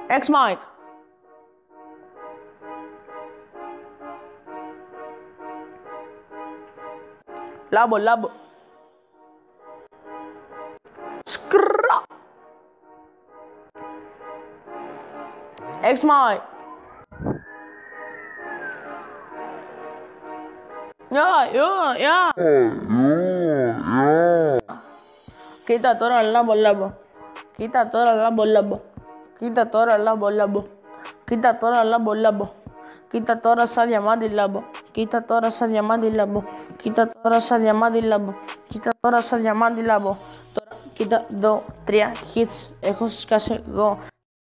X-Mike. Labo. Skra. X-Mike. Yeah. Quita todo el labo. Quita todo el labo. Quita todo el labo. Quita todo el labo. Quita toda esa llamada y labo. Quita toda esa llamada y labo. Quita toda esa llamada y labo. Quita toda esa llamada y labo. Quita 2, 3 hits. Ejos casi go.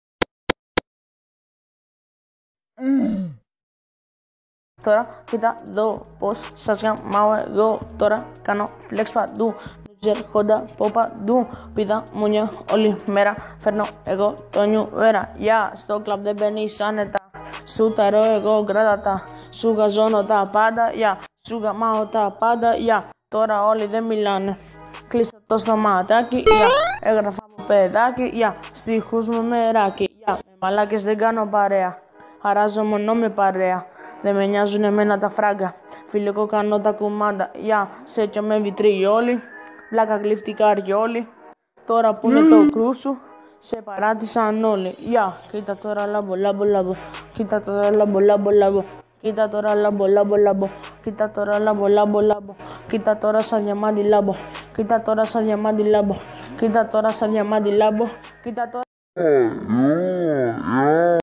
Tora kita 2 post saskan mawe go tora kano flexpa du jer joda popa du pida muñe olimera ferno ego toñu vera ya sto club de benisaneta sutaro ego gradata suga zono tapada ya suga mao tapada ya tora oli de Milan klisa tosta mataki ya egra famo pedaki ya stihus meraki ya με μαλάκες δεν κάνω παρέα χαράζω μόνο με παρέα. Δεν με νοιάζουν εμένα τα φράγκα. Φιλικό κάνω τα κουμάντα. Για σέτσιο με βιτριόλι. Βλάκα γλυφτικά αριόλι. Τώρα που είναι το κρού σου, σε παράτησαν όλοι. Για κοίτα τώρα λάμπο. Κοίτα τώρα λάμπο. Κοίτα τώρα λάμπο. Κοίτα τώρα λάμπο. Κοίτα τώρα σαν διαμάντι λάμπο. Κοίτα τώρα σαν διαμάντι λάμπο. Κοίτα τώρα σαν διαμάντι λάμπο. Κοίτα τώρα.